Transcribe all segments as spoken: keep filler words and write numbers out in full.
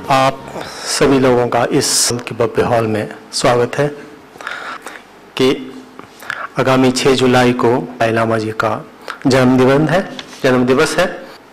आप सभी लोगों का इस के भव्य हॉल में स्वागत है कि आगामी छह जुलाई को दलाई लामा जी का जन्म दिवस है जन्म दिवस है।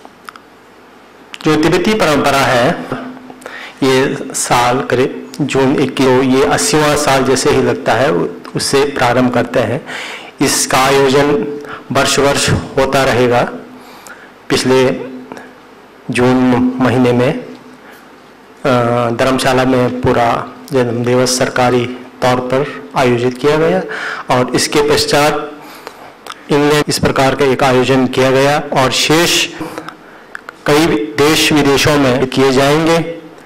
जो तिब्बती परंपरा है, ये साल करीब जून इक्कीस, ये अस्सीवां साल जैसे ही लगता है उससे प्रारंभ करते हैं। इसका आयोजन वर्ष वर्ष होता रहेगा। पिछले जून महीने में धर्मशाला में पूरा जन्म दिवस सरकारी तौर पर आयोजित किया गया और इसके पश्चात इंग्लैंड इस प्रकार का एक आयोजन किया गया और शेष कई देश विदेशों में किए जाएंगे।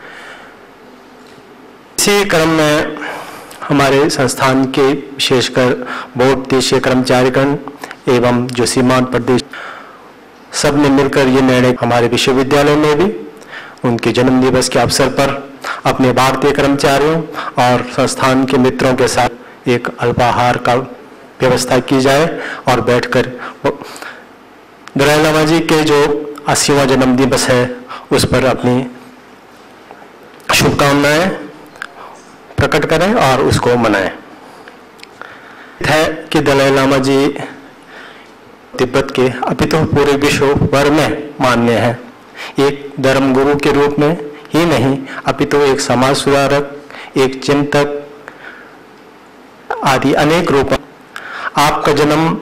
इसी क्रम में हमारे संस्थान के विशेषकर बहुत देशीय कर्मचारीगण एवं जो सीमांत प्रदेश सब ने मिलकर ये निर्णय हमारे विश्वविद्यालय में भी उनके जन्म दिवस के अवसर पर अपने भारतीय कर्मचारियों और संस्थान के मित्रों के साथ एक अल्पाहार का व्यवस्था की जाए और बैठकर दलाई लामा जी के जो अस्सीवां जन्म दिवस है उस पर अपनी शुभकामनाएं प्रकट करें और उसको मनाएं। है कि दलाई लामा जी तिब्बत के अपितु पूरे विश्व भर में मान्य हैं। एक धर्म गुरु के रूप में ही नहीं अपितु एक समाज सुधारक, एक चिंतक आदि अनेक रूप। आपका जन्म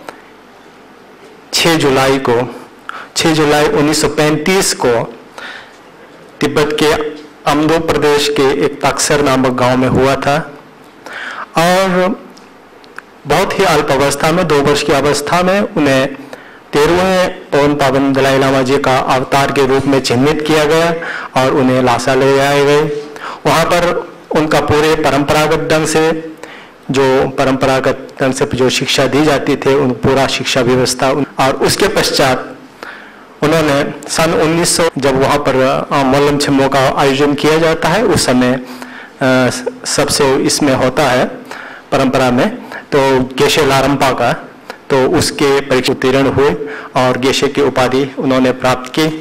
छह जुलाई को छह जुलाई उन्नीस सौ पैंतीस को तिब्बत के अम्दो प्रदेश के एक तक्सर नामक गांव में हुआ था और बहुत ही अल्प अवस्था में, दो वर्ष की अवस्था में उन्हें तेरहवें पवन पावन दलाई लामा जी का अवतार के रूप में चिन्हित किया गया और उन्हें लासा ले जाए गए। वहाँ पर उनका पूरे परंपरागत ढंग से जो परंपरागत ढंग से जो शिक्षा दी जाती थी उन पूरा शिक्षा व्यवस्था और उसके पश्चात उन्होंने सन उन्नीस सौ जब वहाँ पर मोलम छिम्मो का आयोजन किया जाता है उस समय सबसे इसमें होता है परंपरा में तो गेशे लारंपा का, तो उसके परीक्षा उत्तीर्ण हुए और गेशे की उपाधि उन्होंने प्राप्त की।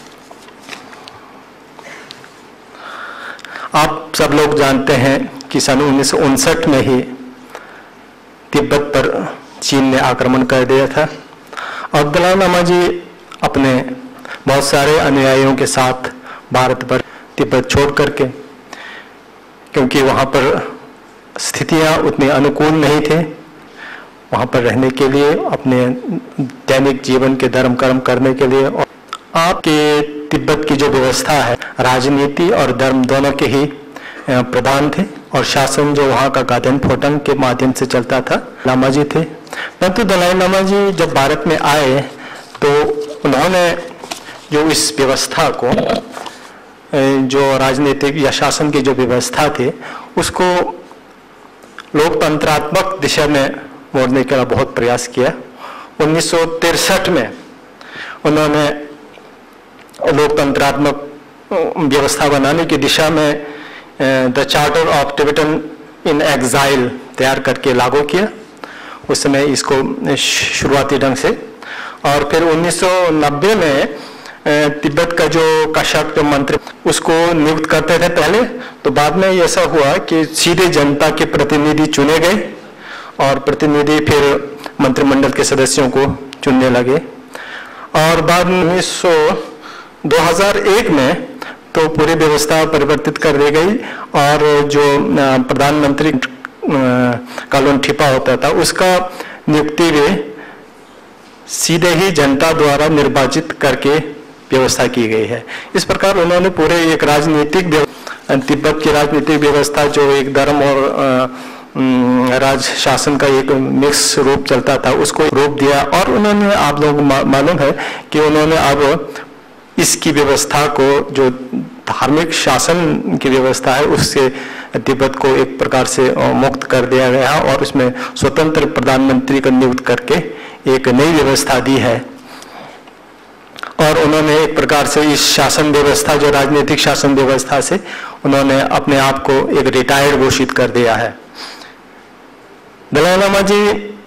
आप सब लोग जानते हैं कि सन उन्नीस सौ उनसठ में ही तिब्बत पर चीन ने आक्रमण कर दिया था और दलाई लामा जी अपने बहुत सारे अनुयायियों के साथ भारत पर तिब्बत छोड़ करके, क्योंकि वहाँ पर स्थितियाँ उतनी अनुकूल नहीं थे वहाँ पर रहने के लिए, अपने दैनिक जीवन के धर्म कर्म करने के लिए। और आपके तिब्बत की जो व्यवस्था है राजनीति और धर्म दोनों के ही प्रधान थे और शासन जो वहाँ का गादन फोटन के माध्यम से चलता था लामा जी थे। परंतु दलाई लामा जी जब भारत में आए तो उन्होंने जो इस व्यवस्था को, जो राजनीतिक या शासन की जो व्यवस्था थी उसको लोकतंत्रात्मक दिशा में मोड़ने का बहुत प्रयास किया। उन्नीस सौ तिरसठ में उन्होंने लोकतंत्रात्मक व्यवस्था बनाने की दिशा में the charter of Tibetan in exile तैयार करके लागू किया। उस समय इसको शुरुआती ढंग से, और फिर उन्नीस सौ नब्बे में तिब्बत का जो कशाक मंत्री उसको नियुक्त करते थे पहले, तो बाद में ऐसा हुआ कि सीधे जनता के प्रतिनिधि चुने गए और प्रतिनिधि फिर मंत्रिमंडल के सदस्यों को चुनने लगे। और बाद में उन्नीस सौ दो हज़ार एक में तो पूरी व्यवस्था परिवर्तित कर दी गई और जो प्रधानमंत्री कालोन ठिपा होता था उसका नियुक्ति भी सीधे ही जनता द्वारा निर्वाचित करके व्यवस्था की गई है। इस प्रकार उन्होंने पूरे एक राजनीतिक तिब्बत की राजनीतिक व्यवस्था जो एक धर्म और राज शासन का एक मिक्स रूप चलता था उसको रूप दिया और उन्होंने, आप लोगों को मालूम है कि उन्होंने अब इसकी व्यवस्था को जो धार्मिक शासन की व्यवस्था है उससे तिब्बत को एक प्रकार से मुक्त कर दिया गया और उसमें स्वतंत्र प्रधानमंत्री को नियुक्त करके एक नई व्यवस्था दी है। और उन्होंने एक प्रकार से इस शासन व्यवस्था जो राजनीतिक शासन व्यवस्था से उन्होंने अपने आप को एक रिटायर्ड घोषित कर दिया है। दलाई लामा जी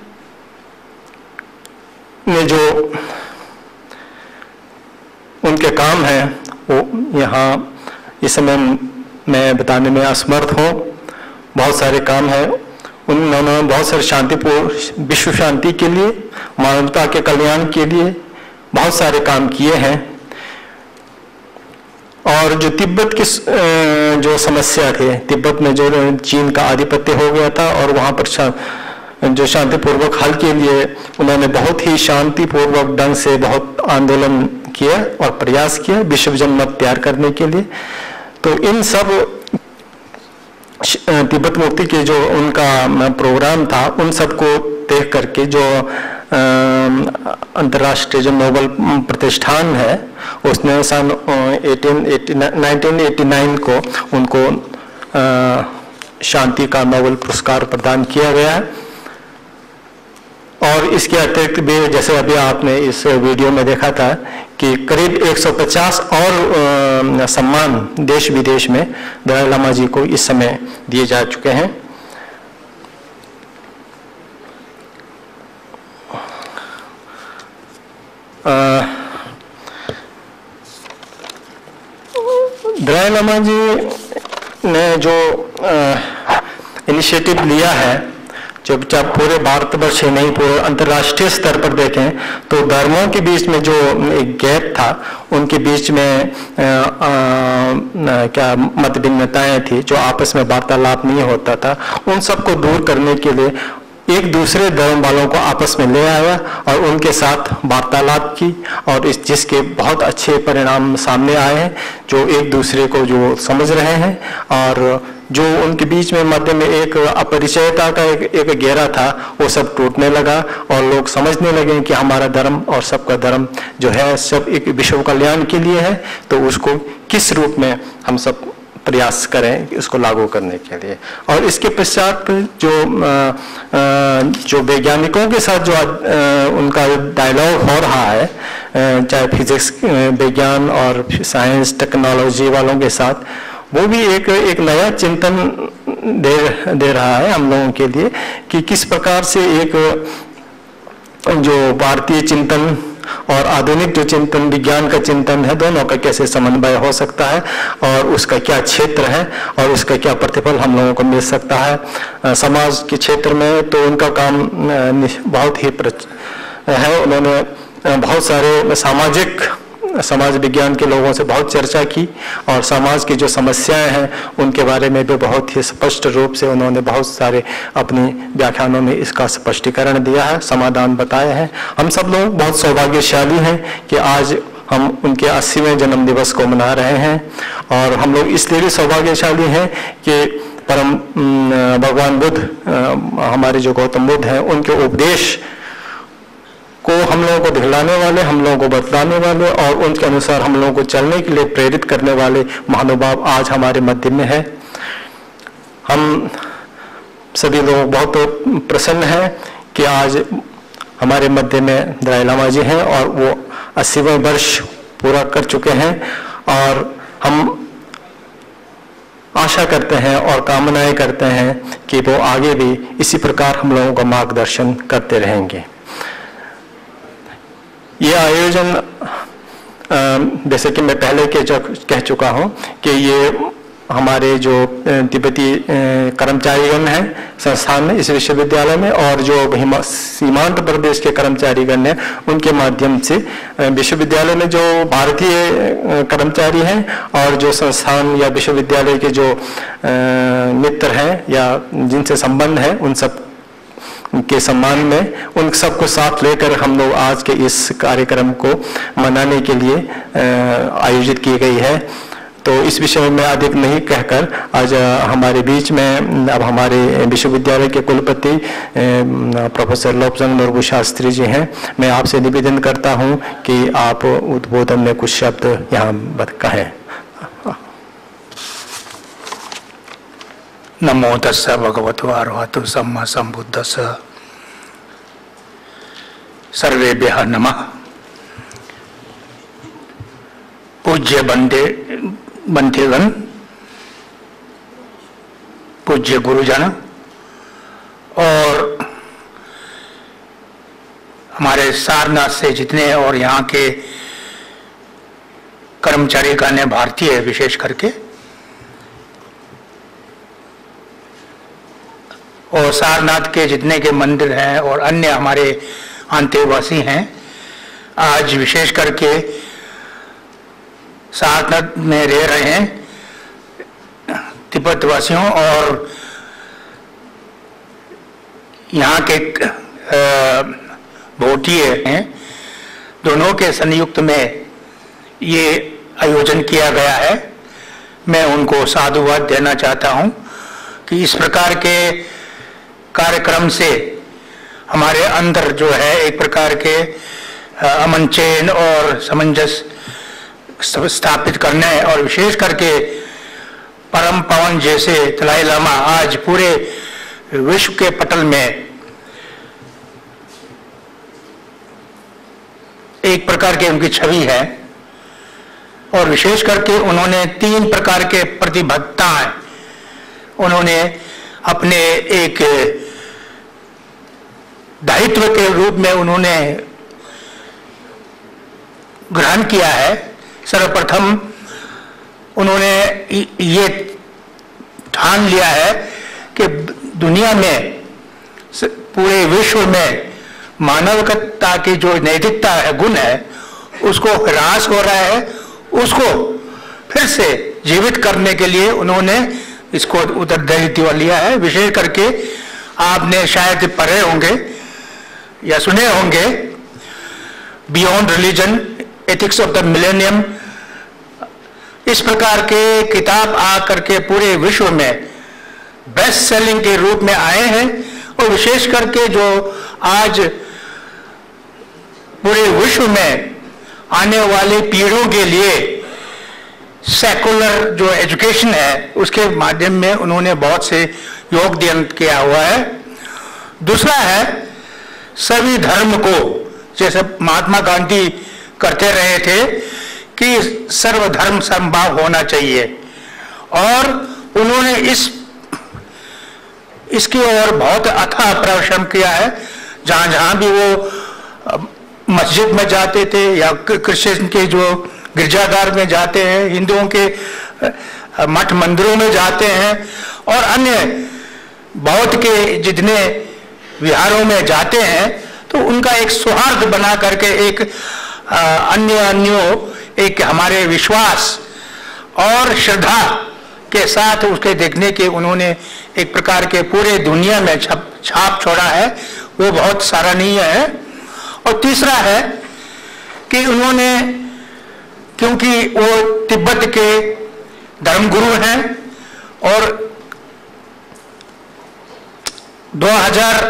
ने जो उनके काम है वो यहाँ इस समय मैं बताने में असमर्थ हूँ। बहुत सारे काम हैं। उन्होंने बहुत सारे शांतिपूर्ण विश्व शांति के लिए, मानवता के कल्याण के लिए बहुत सारे काम किए हैं। और जो तिब्बत की जो समस्या थी, तिब्बत में जो चीन का आधिपत्य हो गया था और वहाँ पर शा, जो शांतिपूर्वक हल के लिए उन्होंने बहुत ही शांतिपूर्वक ढंग से बहुत आंदोलन किया और प्रयास किया विश्व जनमत तैयार करने के लिए। तो इन सब तिब्बत मुक्ति के जो उनका प्रोग्राम था, उन सबको देख करके जो अंतर्राष्ट्रीय जो नोबेल प्रतिष्ठान है, उसने सन नाइनटीन एटी नाइन को उनको शांति का नोबेल पुरस्कार प्रदान किया गया है। और इसके अतिरिक्त भी जैसे अभी आपने इस वीडियो में देखा था कि करीब एक सौ पचास और सम्मान देश विदेश में दलाई लामा जी को इस समय दिए जा चुके हैं। दलाई लामा जी ने जो इनिशिएटिव लिया है, जब जब पूरे भारतवर्ष ही नहीं पूरे अंतर्राष्ट्रीय स्तर पर देखें तो धर्मों के बीच में जो एक गैप था, उनके बीच में आ, आ, क्या मत भिन्नताएं थी, जो आपस में वार्तालाप नहीं होता था, उन सबको दूर करने के लिए एक दूसरे धर्म वालों को आपस में ले आया और उनके साथ वार्तालाप की और इस जिसके बहुत अच्छे परिणाम सामने आए हैं, जो एक दूसरे को जो समझ रहे हैं और जो उनके बीच में मध्य में एक अपरिचयता का एक, एक घेरा था, वो सब टूटने लगा और लोग समझने लगे कि हमारा धर्म और सबका धर्म जो है सब एक विश्व कल्याण के लिए है। तो उसको किस रूप में हम सब प्रयास करें उसको लागू करने के लिए। और इसके पश्चात जो जो वैज्ञानिकों के साथ जो उनका डायलॉग हो रहा है, चाहे फिजिक्स विज्ञान और साइंस टेक्नोलॉजी वालों के साथ, वो भी एक एक नया चिंतन दे दे रहा है हम लोगों के लिए कि किस प्रकार से एक जो भारतीय चिंतन और आधुनिक जो चिंतन विज्ञान का चिंतन है, दोनों का कैसे समन्वय हो सकता है और उसका क्या क्षेत्र है और उसका क्या प्रतिफल हम लोगों को मिल सकता है। समाज के क्षेत्र में तो उनका काम बहुत ही है। उन्होंने बहुत सारे सामाजिक समाज विज्ञान के लोगों से बहुत चर्चा की और समाज की जो समस्याएं हैं उनके बारे में भी बहुत ही स्पष्ट रूप से उन्होंने बहुत सारे अपनी व्याख्यानों में इसका स्पष्टीकरण दिया है, समाधान बताए हैं। हम सब लोग बहुत सौभाग्यशाली हैं कि आज हम उनके अस्सीवें जन्म दिवस को मना रहे हैं और हम लोग इसलिए भी सौभाग्यशाली हैं कि परम भगवान बुद्ध, हमारे जो गौतम बुद्ध हैं, उनके उपदेश को हम लोगों को दिखलाने वाले, हम लोगों को बतलाने वाले और उनके अनुसार हम लोगों को चलने के लिए प्रेरित करने वाले महानुभाव आज हमारे मध्य में है। हम सभी लोग बहुत प्रसन्न हैं कि आज हमारे मध्य में दलाई लामा जी हैं और वो अस्सीवें वर्ष पूरा कर चुके हैं और हम आशा करते हैं और कामनाएं करते हैं कि वो आगे भी इसी प्रकार हम लोगों का मार्गदर्शन करते रहेंगे। ये आयोजन जैसे कि मैं पहले के कह चुका हूँ कि ये हमारे जो तिब्बती कर्मचारीगण हैं संस्थान में, इस विश्वविद्यालय में, और जो सीमांत प्रदेश के कर्मचारीगण हैं उनके माध्यम से विश्वविद्यालय में जो भारतीय कर्मचारी हैं और जो संस्थान या विश्वविद्यालय के जो मित्र हैं या जिनसे संबंध है उन सब के सम्मान में उन सबको साथ लेकर हम लोग आज के इस कार्यक्रम को मनाने के लिए आयोजित की गई है। तो इस विषय में अधिक नहीं कहकर आज हमारे बीच में अब हमारे विश्वविद्यालय के कुलपति प्रोफेसर लोपजंग नोरबू शास्त्री जी हैं। मैं आपसे निवेदन करता हूं कि आप उद्बोधन में कुछ शब्द यहाँ कहें। नमो तस्स भगवतो अरहतो सम्मा सम्बुद्धस्स। सर्वेभ्यः नमः। पूज्य बंदे बंधेगण, पूज्य गुरुजन और हमारे सारनाथ से जितने और यहाँ के कर्मचारी गण हैं, भारतीय विशेष करके, और सारनाथ के जितने के मंदिर हैं और अन्य हमारे अंतेवासी हैं, आज विशेष करके सारनाथ में रह रहे हैं तिब्बत वासियों और यहाँ के भोटी हैं, दोनों के संयुक्त में ये आयोजन किया गया है। मैं उनको साधुवाद देना चाहता हूँ कि इस प्रकार के कार्यक्रम से हमारे अंदर जो है एक प्रकार के अमन चैन और सामंजस्य स्थापित करने और विशेष करके परम पावन जैसे दलाई लामा आज पूरे विश्व के पटल में एक प्रकार की उनकी छवि है और विशेष करके उन्होंने तीन प्रकार के प्रतिबद्धताएं उन्होंने अपने एक दायित्व के रूप में उन्होंने ग्रहण किया है। सर्वप्रथम उन्होंने ये ठान लिया है कि दुनिया में पूरे विश्व में मानवता की जो नैतिकता है, गुण है, उसको ह्रास हो रहा है, उसको फिर से जीवित करने के लिए उन्होंने इसको उत्तरदायित्व लिया है। विशेष करके आपने शायद पढ़े होंगे या सुने होंगे beyond religion ethics of the millennium, इस प्रकार के किताब आकर के पूरे विश्व में बेस्ट सेलिंग के रूप में आए हैं और विशेष करके जो आज पूरे विश्व में आने वाले पीढ़ियों के लिए सेकुलर जो एजुकेशन है उसके माध्यम में उन्होंने बहुत से योगदान किया हुआ है। दूसरा है सभी धर्म को, जैसे महात्मा गांधी करते रहे थे कि सर्वधर्म समभाव होना चाहिए और उन्होंने इस इसकी ओर बहुत अथाह परिश्रम किया है। जहां जहां भी वो मस्जिद में जाते थे या क्रिश्चियन के जो गिरजाघर में जाते हैं, हिंदुओं के मठ मंदिरों में जाते हैं और अन्य बौद्ध के जितने विहारों में जाते हैं, तो उनका एक सौहार्द बना करके एक अन्य अन्यों एक हमारे विश्वास और श्रद्धा के साथ उसके देखने के उन्होंने एक प्रकार के पूरे दुनिया में छाप छाप छोड़ा है, वो बहुत सराहनीय है। और तीसरा है कि उन्होंने, क्योंकि वो तिब्बत के धर्मगुरु हैं और दो हज़ार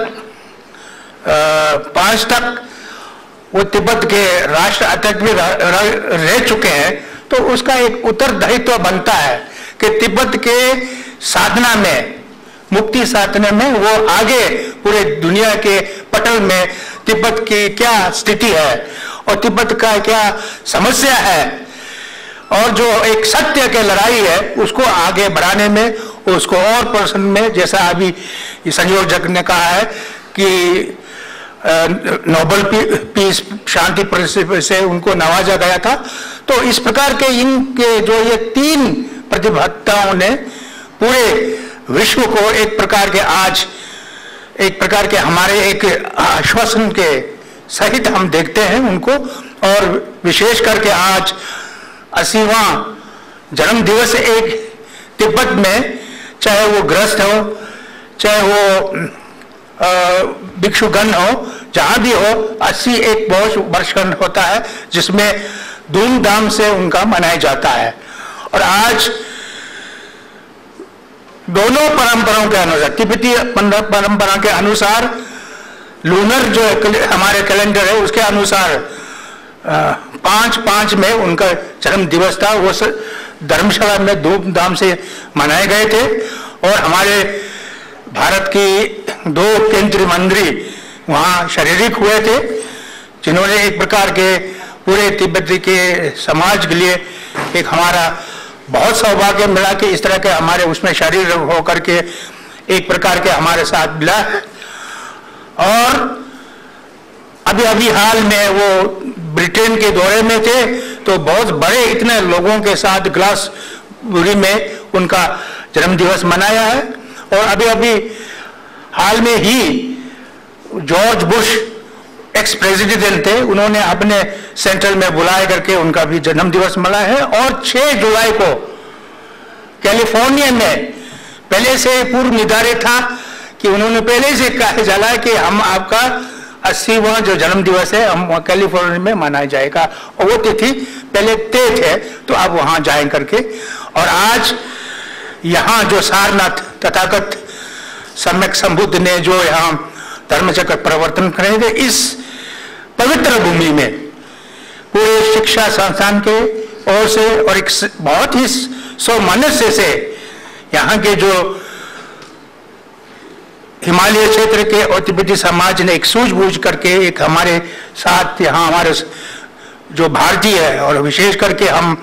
पाँच तक वो तिब्बत के राष्ट्र अध्यक्ष भी रह चुके हैं, तो उसका एक उत्तरदायित्व बनता है कि तिब्बत के साधना में, मुक्ति साधना में वो आगे पूरे दुनिया के पटल में तिब्बत की क्या स्थिति है और तिब्बत का क्या समस्या है और जो एक सत्य की लड़ाई है उसको आगे बढ़ाने में, उसको और पर्सन में, जैसा अभी संयोजक ने कहा है कि नोबेल पीस शांति पुरस्कार से उनको नवाजा गया था। तो इस प्रकार के इनके जो ये तीन प्रतिबद्धताओं ने पूरे विश्व को एक प्रकार के आज एक प्रकार के हमारे एक आश्वासन के सहित हम देखते हैं उनको। और विशेष करके आज अस्सीवां जन्म दिवस एक तिब्बत में, चाहे वो गृहस्थ हो, चाहे वो भिक्षुगण हो, जहां भी हो, अस्सी एक बहुत वर्षगांठ होता है जिसमें धूमधाम से उनका मनाया जाता है। और आज दोनों परंपराओं के अनुसार, तिब्बती परंपरा के अनुसार, लूनर जो हमारे कैलेंडर है उसके अनुसार पांच पांच में उनका जन्म दिवस था, वो धर्मशाला में धूमधाम से मनाए गए थे। और हमारे भारत की दो केंद्रीय मंत्री वहाँ शारीरिक हुए थे, जिन्होंने एक प्रकार के पूरे तिब्बती के समाज के लिए एक हमारा बहुत सौभाग्य मिला कि इस तरह के हमारे उसमें शरीर होकर के एक प्रकार के हमारे साथ मिला। और अभी अभी हाल में वो ब्रिटेन के दौरे में थे, तो बहुत बड़े इतने लोगों के साथ ग्लासबुरी में उनका जन्म दिवस मनाया है। और अभी अभी हाल में ही जॉर्ज बुश एक्स प्रेसिडेंट थे, उन्होंने अपने सेंट्रल में बुलाए करके उनका भी जन्म दिवस मनाया है। और छह जुलाई को कैलिफोर्निया में पहले से पूर्व निर्धारित था कि उन्होंने पहले से कहा चला कि हम आपका अस्सीवां जो जन्म दिवस है हम कैलिफोर्निया में मनाया जाएगा, और वो तिथि पहले तय थे, तो अब वहां जाए करके। और आज यहाँ जो सारनाथ तथागत सम्यक संबुद्ध ने जो यहाँ धर्मचक्र परिवर्तन करेंगे, इस पवित्र भूमि में पूरे शिक्षा संस्थान के ओर से और एक बहुत ही सौमनस्य से यहाँ के जो हिमालय क्षेत्र के और तिब्बती समाज ने एक सूझबूझ करके एक हमारे साथ यहाँ हमारे जो भारतीय है, और विशेष करके हम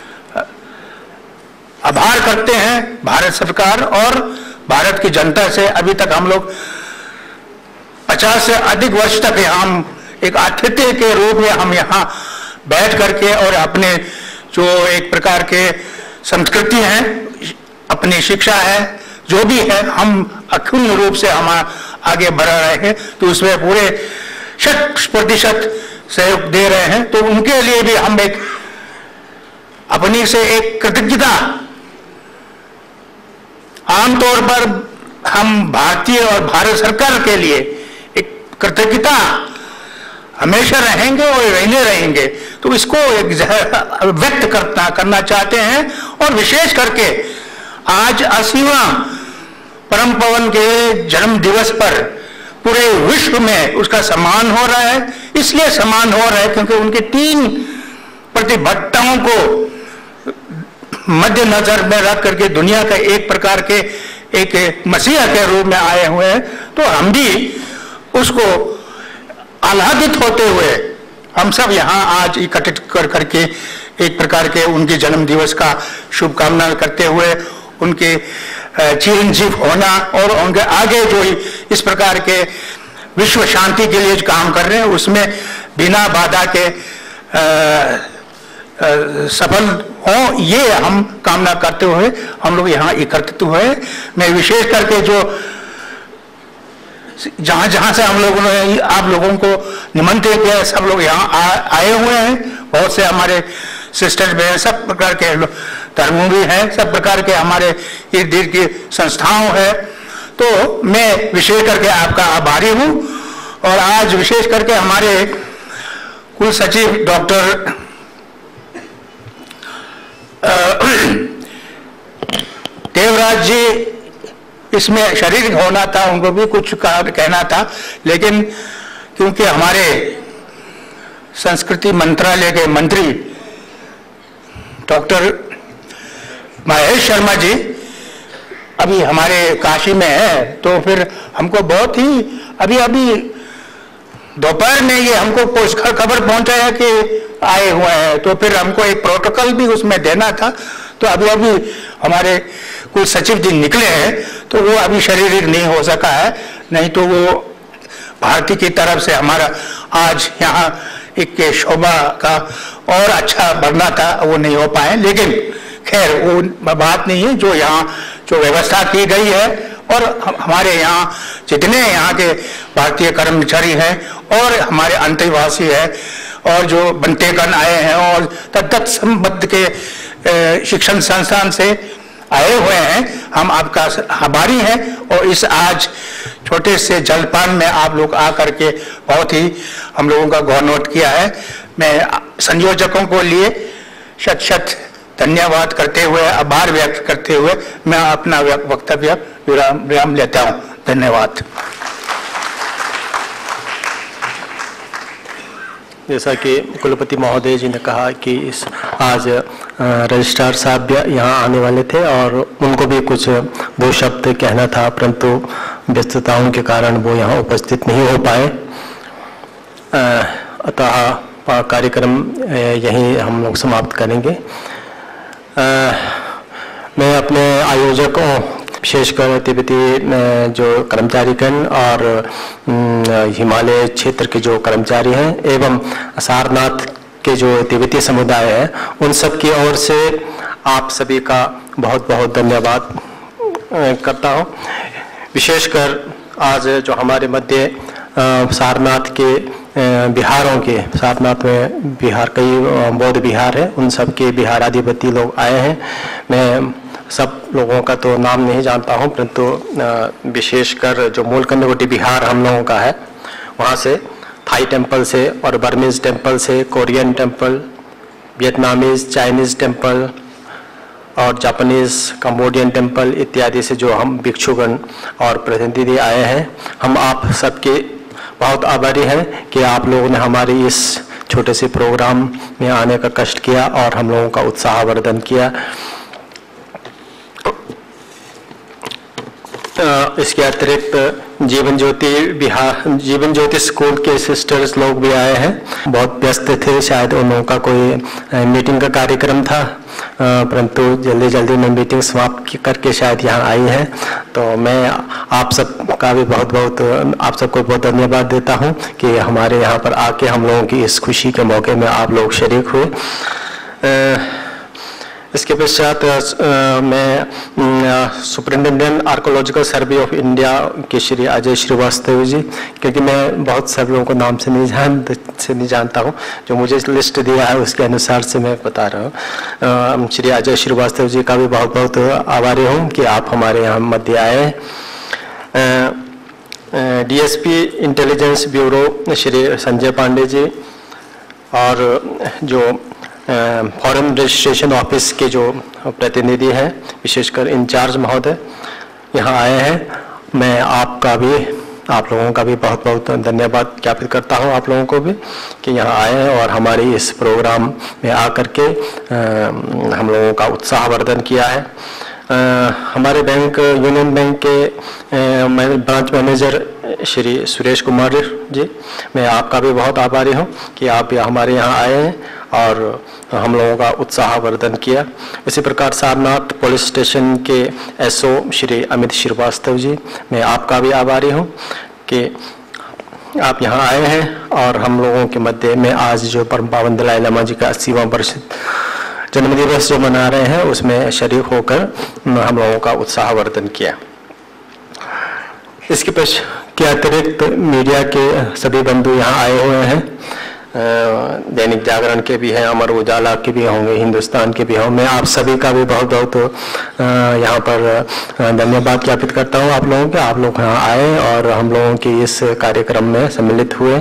आभार करते हैं भारत सरकार और भारत की जनता से। अभी तक हम लोग पचास से अधिक वर्ष तक हम एक अतिथि के रूप में हम यहाँ बैठ करके और अपने जो एक प्रकार के संस्कृति है, अपनी शिक्षा है, जो भी है, हम अखंड रूप से हम आगे बढ़ रहे हैं, तो उसमें पूरे शत प्रतिशत सहयोग दे रहे हैं। तो उनके लिए भी हम एक अपनी से एक कृतज्ञता, आमतौर पर हम भारतीय और भारत सरकार के लिए एक कृतज्ञता हमेशा रहेंगे और रहने रहेंगे, तो इसको एक व्यक्त करना करना चाहते हैं। और विशेष करके आज अस्सीवां परम पवन के जन्म दिवस पर पूरे विश्व में उसका सम्मान हो रहा है। इसलिए सम्मान हो रहा है क्योंकि उनके तीन प्रतिबद्धताओं को मद्देनजर में रख करके दुनिया का एक प्रकार के एक मसीहा के रूप में आए हुए हैं। तो हम भी उसको आह्लादित होते हुए हम सब यहाँ आज इकट्ठित कर करके एक प्रकार के उनके जन्म दिवस का शुभकामना करते हुए उनके चिरंजीव होना और उनके आगे जो इस प्रकार के विश्व शांति के लिए काम कर रहे हैं उसमें बिना बाधा के आ, आ, सफल हो, ये हम कामना करते हुए हम लोग यहाँ एकत्रित हुए। मैं विशेष करके जो जहां जहां से हम लोगों ने आप लोगों को निमंत्रित किया, सब लोग यहाँ आए हुए हैं। बहुत से हमारे सिस्टर्स में सब प्रकार के धर्मों भी हैं, सब प्रकार के हमारे इर्द गिर्द की संस्थाओं है। तो मैं विशेष करके आपका आभारी हूँ। और आज विशेष करके हमारे कुल सचिव डॉक्टर देवराज जी इसमें शरीर होना था, उनको भी कुछ कहना था, लेकिन क्योंकि हमारे संस्कृति मंत्रालय के मंत्री डॉक्टर महेश शर्मा जी अभी हमारे काशी में है, तो फिर हमको बहुत ही अभी अभी दोपहर में ये हमको खबर पहुंचाया कि आए हुए हैं, तो फिर हमको एक प्रोटोकॉल भी उसमें देना था। तो अभी अभी हमारे कुछ सचिव जी निकले हैं, तो वो अभी शरीर नहीं हो सका है, नहीं तो वो भारती की तरफ से हमारा आज यहाँ एक शोभा का और अच्छा बढ़ना था, वो नहीं हो पाए। लेकिन खैर वो बात नहीं है, जो यहाँ जो व्यवस्था की गई है और हमारे यहाँ जितने यहाँ के भारतीय कर्मचारी हैं और हमारे अंतर्वासी हैं और जो बंटेकन आए हैं और तत्त संबद्ध के शिक्षण संस्थान से आए हुए हैं, हम आपका आभारी हैं। और इस आज छोटे से जलपान में आप लोग आकर के बहुत ही हम लोगों का गौर नोट किया है। मैं संयोजकों को लिए शत शत धन्यवाद करते हुए, आभार व्यक्त करते हुए मैं अपना वक्तव्य विराम विराम लेता हूँ। धन्यवाद। जैसा कि कुलपति महोदय जी ने कहा कि इस आज रजिस्ट्रार साहब भी यहाँ आने वाले थे और उनको भी कुछ दो शब्द कहना था, परंतु व्यस्तताओं के कारण वो यहाँ उपस्थित नहीं हो पाए। अतः कार्यक्रम यहीं हम लोग समाप्त करेंगे। आ, मैं अपने आयोजकों विशेषकर तिब्बती जो कर्मचारीगण और हिमालय क्षेत्र के जो कर्मचारी हैं एवं सारनाथ के जो तिब्बती समुदाय है, उन सब की ओर से आप सभी का बहुत बहुत धन्यवाद करता हूँ। विशेषकर आज जो हमारे मध्य सारनाथ के बिहारों के, सारनाथ में बिहार कई बौद्ध बिहार है, उन सब के बिहाराधिपति लोग आए हैं। मैं सब लोगों का तो नाम नहीं जानता हूं, परंतु विशेषकर जो मूल कन्याकुटी बिहार हम लोगों का है, वहाँ से थाई टेम्पल से और बर्मीज टेम्पल से, Korean temple, Vietnamese, Chinese temple और जापानीज, कंबोडियन टेम्पल इत्यादि से जो हम भिक्षुगण और प्रतिनिधि आए हैं, हम आप सबके बहुत आभारी हैं कि आप लोगों ने हमारे इस छोटे से प्रोग्राम में आने का कष्ट किया और हम लोगों का उत्साहवर्धन किया। इसके अतिरिक्त जीवन ज्योति बिहार, जीवन ज्योति स्कूल के सिस्टर्स लोग भी आए हैं। बहुत व्यस्त थे, शायद उन लोगों का कोई मीटिंग का कार्यक्रम था, परंतु जल्दी जल्दी में मीटिंग समाप्त करके शायद यहाँ आई है। तो मैं आप सबका भी बहुत बहुत आप सबको बहुत धन्यवाद देता हूँ कि हमारे यहाँ पर आके हम लोगों की इस खुशी के मौके में आप लोग शरीक हुए। इसके पश्चात मैं superintendent archaeological survey of India के श्री अजय श्रीवास्तव जी, क्योंकि मैं बहुत सब लोगों को नाम से नहीं जान से नहीं जानता हूँ, जो मुझे लिस्ट दिया है उसके अनुसार से मैं बता रहा हूँ। श्री अजय श्रीवास्तव जी का भी बहुत बहुत आभारी हूँ कि आप हमारे यहाँ मध्य आए। DSP intelligence bureau Shri Sanjay Pandey ji और जो फॉरेन रजिस्ट्रेशन ऑफिस के जो प्रतिनिधि हैं, विशेषकर इंचार्ज महोदय यहाँ आए हैं, मैं आपका भी आप लोगों का भी बहुत बहुत धन्यवाद ज्ञापित करता हूँ आप लोगों को भी कि यहाँ आए हैं और हमारे इस प्रोग्राम में आकर के हम लोगों का उत्साहवर्धन किया है। आ, हमारे बैंक यूनियन बैंक के ब्रांच मैनेजर श्री सुरेश कुमार जी, मैं आपका भी बहुत आभारी हूँ कि आप हमारे यहाँ आए हैं और हम लोगों का उत्साहवर्धन किया। इसी प्रकार सारनाथ पुलिस स्टेशन के एसओ श्री अमित श्रीवास्तव जी, मैं आपका भी आभारी हूँ कि आप यहाँ आए हैं और हम लोगों के मध्य में आज जो परम पावन दलाई लामा जी का अस्सीवां वर्ष जन्मदिवस जो मना रहे हैं उसमें शरीक होकर हम लोगों का उत्साहवर्धन किया। इसके पश्चात के अतिरिक्त मीडिया के सभी बंधु यहाँ आए हुए हैं, दैनिक जागरण के भी हैं, अमर उजाला के भी होंगे, हिंदुस्तान के भी हों। मैं आप सभी का भी बहुत बहुत यहाँ पर धन्यवाद ज्ञापित करता हूँ आप लोगों के, आप लोग यहाँ आए और हम लोगों के इस कार्यक्रम में सम्मिलित हुए।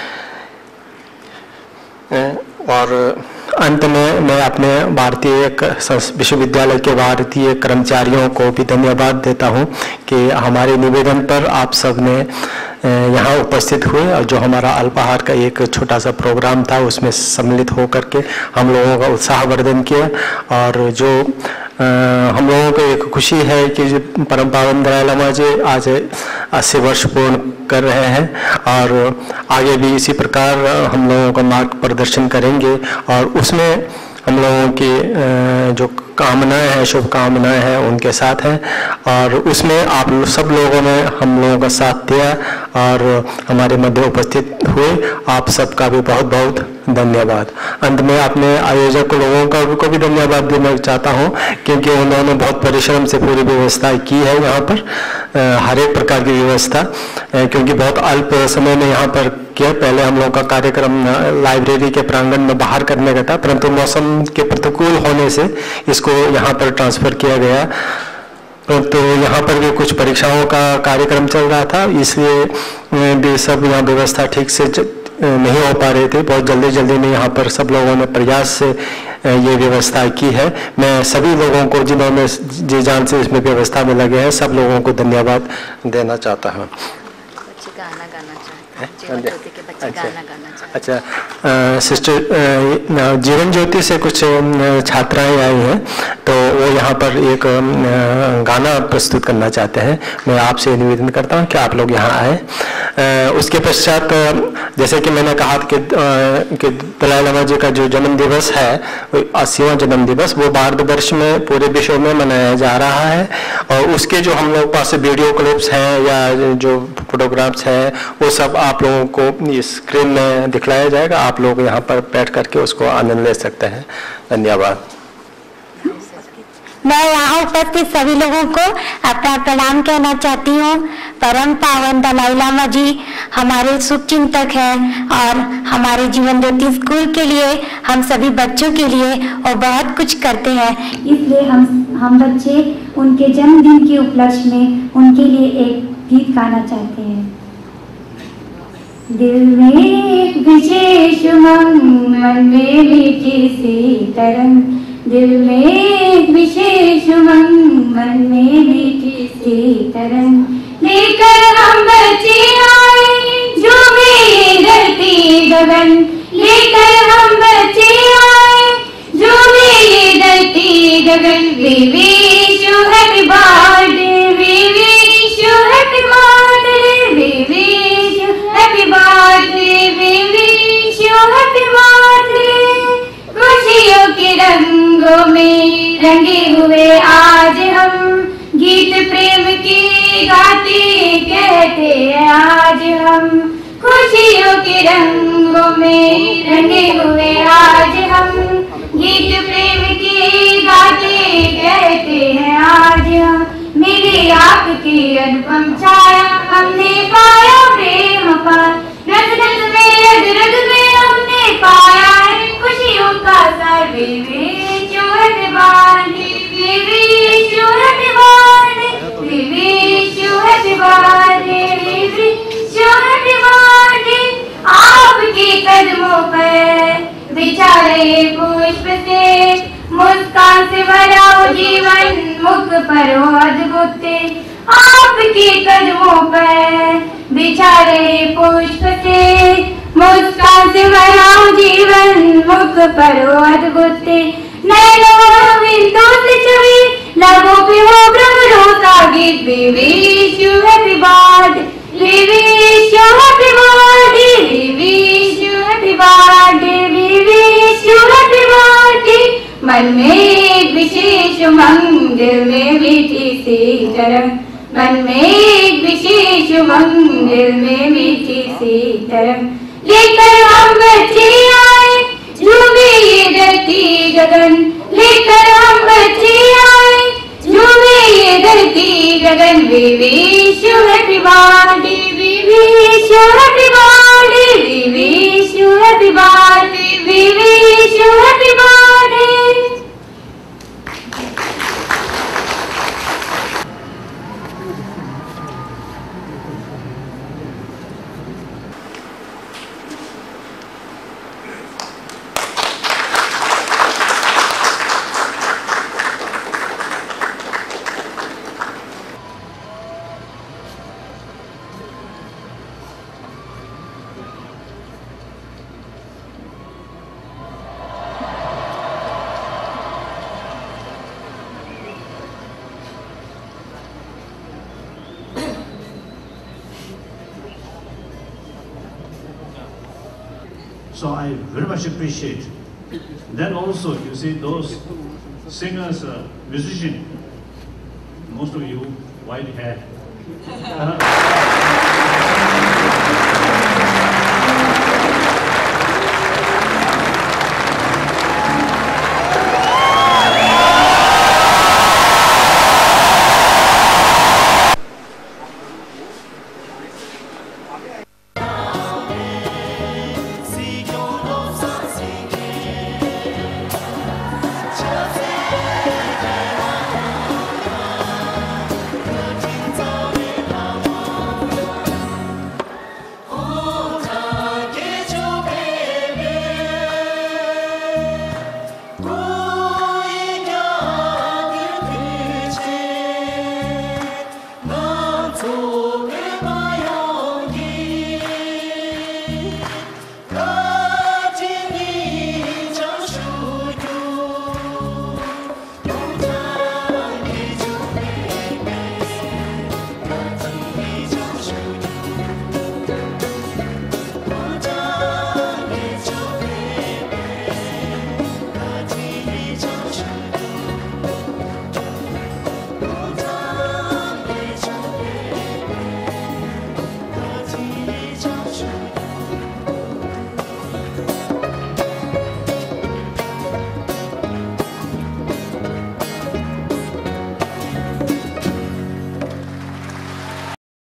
और अंत में मैं अपने भारतीय विश्वविद्यालय के भारतीय कर्मचारियों को भी धन्यवाद देता हूं कि हमारे निवेदन पर आप सब ने यहाँ उपस्थित हुए और जो हमारा अल्पाहार का एक छोटा सा प्रोग्राम था उसमें सम्मिलित होकर के हम लोगों का उत्साहवर्धन किया। और जो आ, हम लोगों को एक खुशी है कि परम पावन दलाई लामा जी आज अस्सी वर्ष पूर्ण कर रहे हैं और आगे भी इसी प्रकार हम लोगों का मार्ग प्रदर्शन करेंगे और उसमें हम लोगों की जो कामनाएं हैं, शुभकामनाएं हैं उनके साथ हैं और उसमें आप सब लोगों ने हम लोगों का साथ दिया और हमारे मध्य उपस्थित हुए। आप सबका भी बहुत बहुत धन्यवाद। अंत में अपने आयोजक लोगों का को भी धन्यवाद देना चाहता हूं क्योंकि उन्होंने बहुत परिश्रम से पूरी व्यवस्था की है यहाँ पर, हर एक प्रकार की व्यवस्था, क्योंकि बहुत अल्प समय में यहाँ पर किया। पहले हम लोग का कार्यक्रम लाइब्रेरी के प्रांगण में बाहर करने का था, परंतु मौसम के प्रतिकूल होने से इसको यहाँ पर ट्रांसफर किया गया। तो यहाँ पर भी कुछ परीक्षाओं का कार्यक्रम चल रहा था, इसलिए भी सब यहाँ व्यवस्था ठीक से नहीं हो पा रही थी। बहुत जल्दी जल्दी में यहाँ पर सब लोगों ने प्रयास से ये व्यवस्था की है। मैं सभी लोगों को जिन्होंने जी जान से इसमें व्यवस्था में लगे हैं सब लोगों को धन्यवाद देना चाहता हूँ। बच्चे गाना गाना चाहते हैं, जीवन ज्योति के बच्चे गाना गाना चाहते हैं। अच्छा, सिस्टर जीवन ज्योति से कुछ छात्राएं आई हैं तो वो यहाँ पर एक गाना प्रस्तुत करना चाहते हैं। मैं आपसे निवेदन करता हूँ कि आप लोग यहाँ आए। उसके पश्चात जैसे कि मैंने कहा कि, कि दलाई लामा जी का जो जन्म दिवस है, अस्सीवां जन्म दिवस, वो भारतवर्ष में पूरे विश्व में मनाया जा रहा है और उसके जो हम लोग पास वीडियो क्लिप्स हैं या जो फोटोग्राफ्स हैं वो सब आप लोगों को इस स्क्रीन में दिखलाया जाएगा। आप लोग यहाँ पर बैठ करके उसको आनंद ले सकते हैं। धन्यवाद। मैं यहाँ उपस्थित सभी लोगों को अपना प्रणाम कहना चाहती हूँ। परम पावन दलाई लामा जी हमारे शुभ चिंतक हैं और हमारे जीवन ज्योति स्कूल के लिए, हम सभी बच्चों के लिए और बहुत कुछ करते हैं। इसलिए हम हम बच्चे उनके जन्मदिन के उपलक्ष्य में उनके लिए एक गीत गाना चाहते हैं। दिल में एक विशेष उमंग, मन में मीठी सी तरंग, दिल में एक विशेष उमंग, मन में मीठी सी तरंग, लेकर हम बच्चे आए झूमे ये धरती गगन, लेकर हम बच्चे आए झूमे ये धरती गगन। We wish you happy birthday, we wish you happy birthday, we wish you happy birthday, we wish you happy birthday। खुशियों के रंगों में रंगे हुए आज हम, गीत प्रेम के गाते कहते हैं आज हम। खुशियों के रंगों में रंगे हुए आज हम, गीत प्रेम के गाते कहते हैं आज हम। मेरे आपकी अनुपम छाया हमने पाया प्रेम पाया, रग रग में रग रग में हमने पाया है खुशियों का सार। We wish you happy birthday, we wish you happy birthday, we wish you happy birthday, we wish you happy birthday। आपके कदमों पर बिछा रहे पुष्प से, मुस्कान से भरा जीवन मुख पर हो अद्भुत। आपके कदमों पर बिछा रहे पुष्प से, मुस्कान से भरा जीवन मुख पर हो अद्भुत। नैनों में तो से छवि, लबों पे हो भ्रमरों का गीत। We wish you happy birthday, we wish you happy birthday, we wish you happy birthday, we wish you happy birthday। मन में एक विशेष उमंग, दिल में मीठी सी तरंग, मन में एक विशेष उमंग, दिल में मीठी सी तरंग, लेकर हम बच्चे आए झूमे ये धरती गगन, लेकर हम बच्चे आए झूमे ये धरती गगन। We wish you happy birthday, we wish you happy birthday, we wish you happy birthday, we wish you happy birthday। So I very much appreciate. Then also, you see those singers, uh, musicians, most of you white hair.